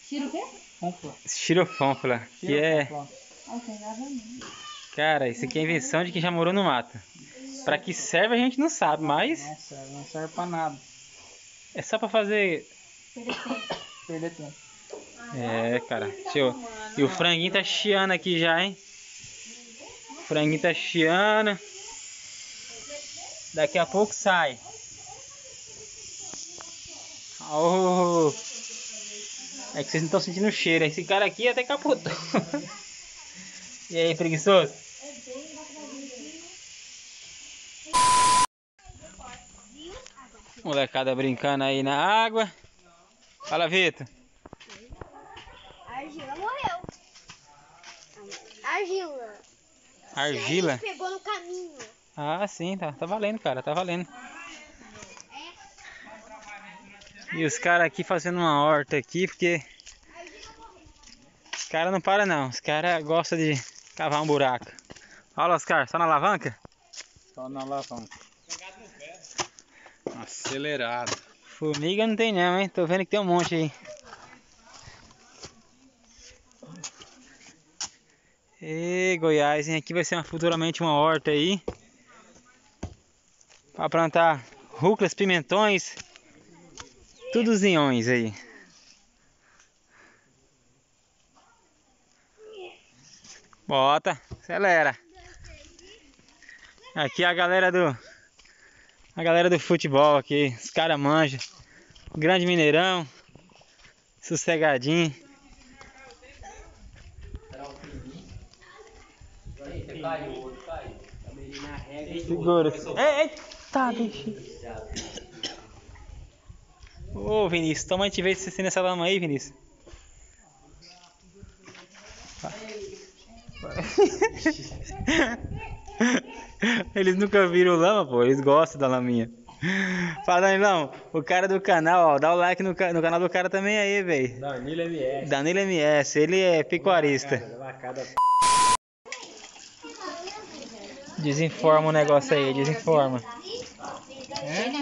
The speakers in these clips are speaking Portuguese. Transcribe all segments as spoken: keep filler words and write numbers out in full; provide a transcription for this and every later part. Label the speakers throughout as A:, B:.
A: Tira o quê?
B: Estirofonfla, que é... Cara, isso aqui é invenção de quem já morou no mato. Pra que serve a gente não sabe, mas...
C: Não serve, não serve pra nada.
B: É só pra fazer...
A: Perder tempo.
C: Perder tempo.
B: É, cara. Deixa eu... E o franguinho tá chiando aqui já, hein? O franguinho tá chiando. Daqui a pouco sai. Oh. É que vocês não estão sentindo o cheiro. Esse cara aqui até capotou. E aí, preguiçoso? Molecada brincando aí na água. Fala, Vitor.
D: A argila morreu. Argila.
B: Argila?
D: A gente pegou no caminho.
B: Ah, sim, tá, tá valendo, cara, tá valendo. E os caras aqui fazendo uma horta aqui, porque os caras não param não, os caras gostam de cavar um buraco. Olha, Oscar, só na alavanca?
C: Só na alavanca. Acelerado.
B: Formiga não tem não, hein? Tô vendo que tem um monte aí. E Goiás, hein? Aqui vai ser uma, futuramente uma horta aí. Pra plantar rúculas, pimentões, tudo os inhões aí. Bota, acelera. Aqui a galera do a galera do futebol aqui, os caras manjam. Grande Mineirão, sossegadinho. Segura. Eita, bicho. Ô, Vinícius, toma a gente ver se você nessa lama aí, Vinícius. Eles nunca viram lama, pô. Eles gostam da laminha. Fala, Danilão, o cara do canal, ó, dá o like no, no canal do cara também aí, velho.
C: Danilo M S.
B: Danilo M S, ele é pecuarista. Desinforma o negócio aí, desinforma.
A: É?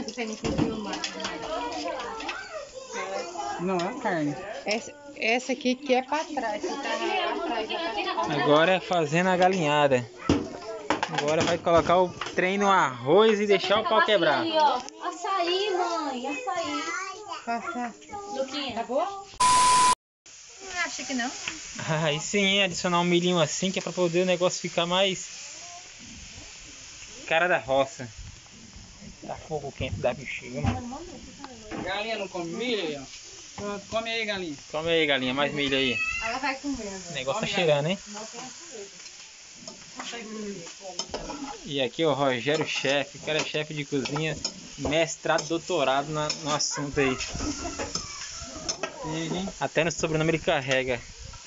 C: Não é carne.
A: Essa, essa aqui que é pra trás. Que tá lá atrás, já tá...
B: Agora é fazendo a galinhada. Agora vai colocar o trem no arroz e deixar o pau quebrar.
D: Aí, ó. Açaí, mãe. Açaí.
A: Passa.
D: Luquinha.
A: Tá boa? Não acha que não?
B: Aí sim, adicionar um milhinho assim que é pra poder o negócio ficar mais cara da roça. Tá fogo quente da bexiga.
C: Galinha não come milho aí, ó. Come aí, galinha.
B: Come aí, galinha, mais milho aí.
A: Ela vai comer.
B: O negócio tá cheirando, hein? E aqui o Rogério chefe, o cara é chefe de cozinha, mestrado, doutorado na, no assunto aí. E, até no sobrenome ele carrega.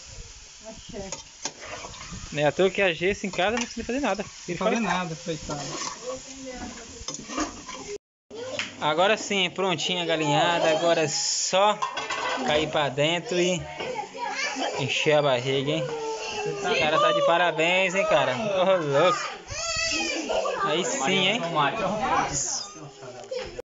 B: Não é à toa que a Gessa em casa não precisa fazer nada. Ele
C: Não fazer
B: faz...
C: nada, coitado.
B: Agora sim, prontinha a galinhada, agora é só cair pra dentro e encher a barriga, hein? O cara tá de parabéns, hein, cara? Ô, louco. Aí sim, hein?